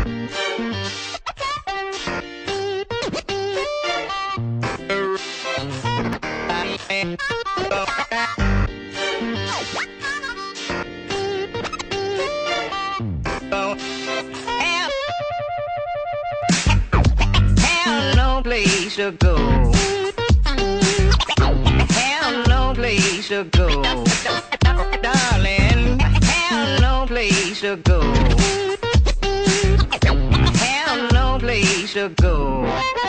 Place to go. Have no place to go. Darling, have no place to go. Have no place to go.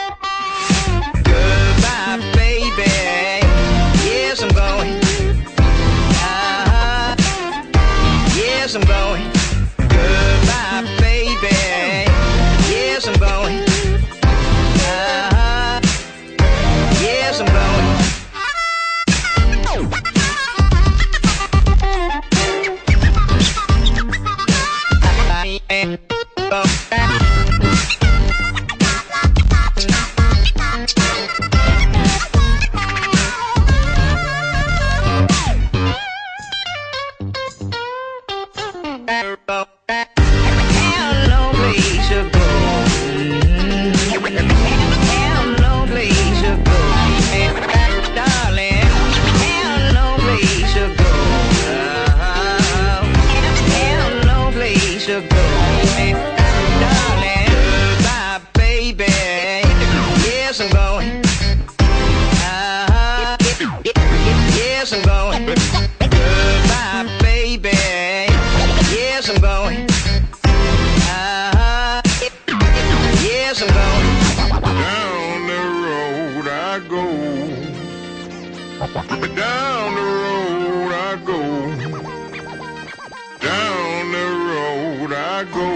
Goodbye, baby. Yes, I'm going. Yes, I'm going. Goodbye, baby. Yes, I'm going. Yes, I'm going. Have no place to go. Have no place to go. Darling, have no place to go. Have no place to go. Darling, goodbye, baby. Yes, I'm going. Yes, I'm going. Goodbye, baby. Yes, I'm going. Yes, I'm going. Down the road I go. Down the road I go. Down the road I go.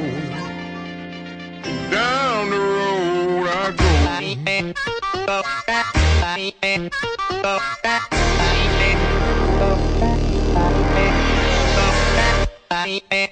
Down the road I go.